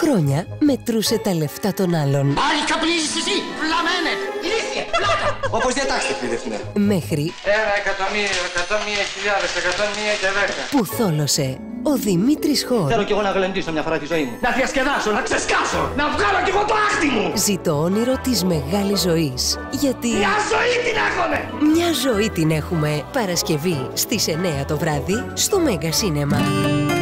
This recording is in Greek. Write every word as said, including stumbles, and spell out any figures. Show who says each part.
Speaker 1: χρόνια μετρούσε τα λεφτά των άλλων.
Speaker 2: Πάλι καπνίζεις εσύ, βλαμένε, ηλίθιε, πλάκα. Όπως διατάξετε, κύριε Δευτέρα.
Speaker 1: Μέχρι
Speaker 3: Ένα εκατομμύριο, εκατόν μία χιλιάδες, εκατόν μία και δέκα.
Speaker 1: που θόλωσε ο Δημήτρης Χορ.
Speaker 4: Θέλω κι εγώ να γλεντήσω μια φορά τη ζωή μου.
Speaker 2: Να διασκεδάσω, να ξεσκάσω, να βγάλω κι εγώ το άχτι μου.
Speaker 1: Ζει το όνειρο της μεγάλης ζωής. Γιατί
Speaker 2: Μια ζωή την έχομε.
Speaker 1: μια ζωή την έχουμε. Παρασκευή στις εννιά το βράδυ στο Μέγκα Σίνεμα.